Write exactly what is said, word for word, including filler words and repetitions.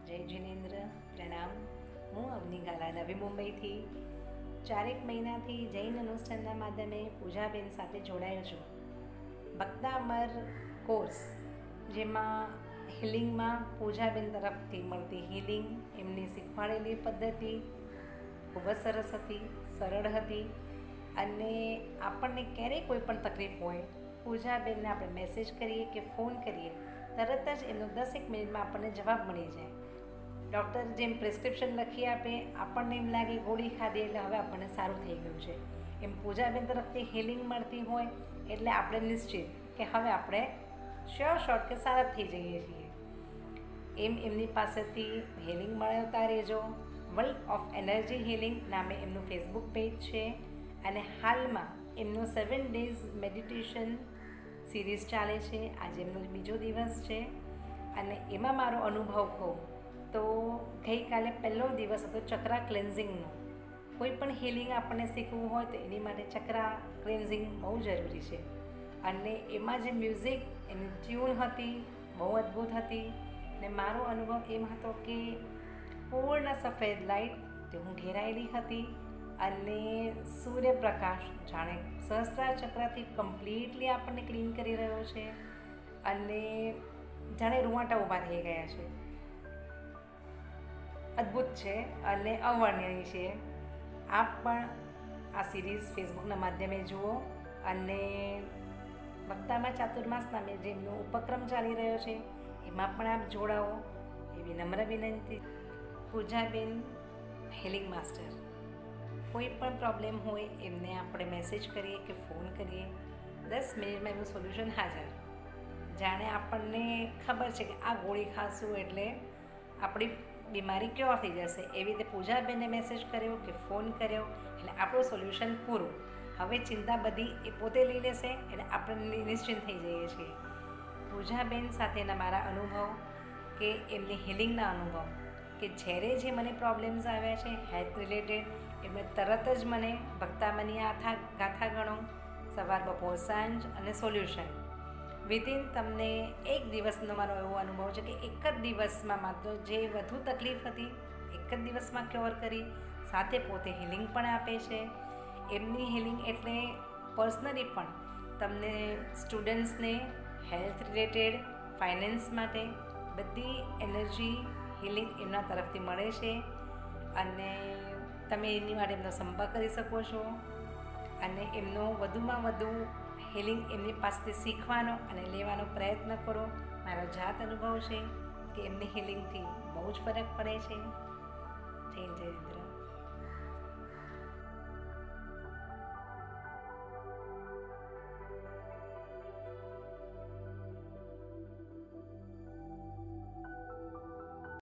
જય જિનેન્દ્ર, પ્રણામ. હું અવની ગાલા નવી મુંબઈથી ચારેક મહિનાથી જૈન અનુષ્ઠાનના માધ્યમે પૂજાબેન સાથે જોડાયો છું. ભક્તા અમર કોર્સ, જેમાં હિલિંગમાં પૂજાબેન તરફથી મળતી હિલિંગ, એમની શીખવાડેલી પદ્ધતિ ખૂબ જ સરસ હતી, સરળ હતી અને આપણને ક્યારેય કોઈ પણ તકલીફ હોય, પૂજાબેનને આપણે મેસેજ કરીએ કે ફોન કરીએ, તરત જ એમનો દસેક મિનિટમાં આપણને જવાબ મળી જાય. ડૉક્ટર જેમ પ્રિસ્ક્રિપ્શન લખી આપે, આપણને એમ લાગે ગોળી ખાધી એટલે હવે આપણને સારું થઈ ગયું છે, એમ પૂજાબેન તરફથી હિલિંગ મળતી હોય એટલે આપણે નિશ્ચિત કે હવે આપણે શ્યોર શોર્ટ કે સારા થઈ જઈએ છીએ. એમ એમની પાસેથી હિલિંગ મેળવતા રહેજો. વર્લ્ડ ઓફ એનર્જી હિલિંગ નામે એમનું ફેસબુક પેજ છે અને હાલમાં એમનો સેવન ડેઝ મેડિટેશન સિરીઝ ચાલે છે. આજે એમનો બીજો દિવસ છે અને એમાં મારો અનુભવ કહું તો ગઈકાલે પહેલો દિવસ હતો ચક્રા ક્લેન્ઝિંગનો. કોઈ પણ હિલિંગ આપણને શીખવું હોય તો એની માટે ચક્રા ક્લેન્ઝિંગ બહુ જરૂરી છે અને એમાં જે મ્યુઝિક, એની ટ્યુન હતી બહુ અદ્ભુત હતી ને મારો અનુભવ એમ હતો કે પૂર્ણ સફેદ લાઇટ તે હું ઘેરાયેલી હતી અને સૂર્યપ્રકાશ જાણે સહસ્ત્રાર ચક્રથી કમ્પ્લીટલી આપણને ક્લીન કરી રહ્યો છે અને જાણે રૂવાટા ઊભા થઈ ગયા છે. અદ્ભુત છે અને અવર્ણનીય છે. આપ પણ આ સિરીઝ ફેસબુકના માધ્યમે જુઓ અને ભક્તામાં ચાતુર્માસ નામે જેમનો ઉપક્રમ ચાલી રહ્યો છે એમાં પણ આપ જોડાઓ એવી નમ્ર વિનંતી. પૂજાબેન હિલિંગ માસ્ટર, કોઈ પણ પ્રોબ્લેમ હોય એમને આપણે મેસેજ કરીએ કે ફોન કરીએ, દસ મિનિટમાં એનું સોલ્યુશન હાજર. જાણે આપણને ખબર છે કે આ ગોળી ખાશું એટલે આપણી બીમારી ક્યોર થઈ જશે, એવી રીતે પૂજાબેનને મેસેજ કર્યો કે ફોન કર્યો એટલે આપણું સોલ્યુશન પૂરું. હવે ચિંતા બધી એ પોતે લઈ લેશે એટલે આપણે નિશ્ચિંત થઈ જઈએ છીએ. પૂજાબેન સાથેના મારા અનુભવ કે એમની હિલિંગના અનુભવ કે જ્યારે જે મને પ્રોબ્લેમ્સ આવ્યા છે હેલ્થ રિલેટેડ, એમને તરત જ મને ભક્તામની આથા ગાથા ગણો, સવાર બપોર સાંજ અને સોલ્યુશન વિધિન. તમને એક દિવસનો મારો એવો અનુભવ છે કે એક જ દિવસમાં માત્ર જે વધુ તકલીફ હતી એક જ દિવસમાં ક્યોર કરી, સાથે પોતે હિલિંગ પણ આપે છે. એમની હિલિંગ એટલે પર્સનલી પણ તમને સ્ટુડન્ટ્સને હેલ્થ રિલેટેડ, ફાઇનાન્સ માટે બધી એનર્જી હિલિંગ એમના તરફથી મળે છે અને તમે એની માટે એમનો સંપર્ક કરી શકો છો અને એમનો વધુમાં વધુ હિલિંગ એમની પાસેથી શીખવાનો અને લેવાનો પ્રયત્ન કરો. મારો જાત અનુભવ છે કે એમની હિલિંગથી બહુ જ ફરક પડે છે. જય જયેન્દ્ર.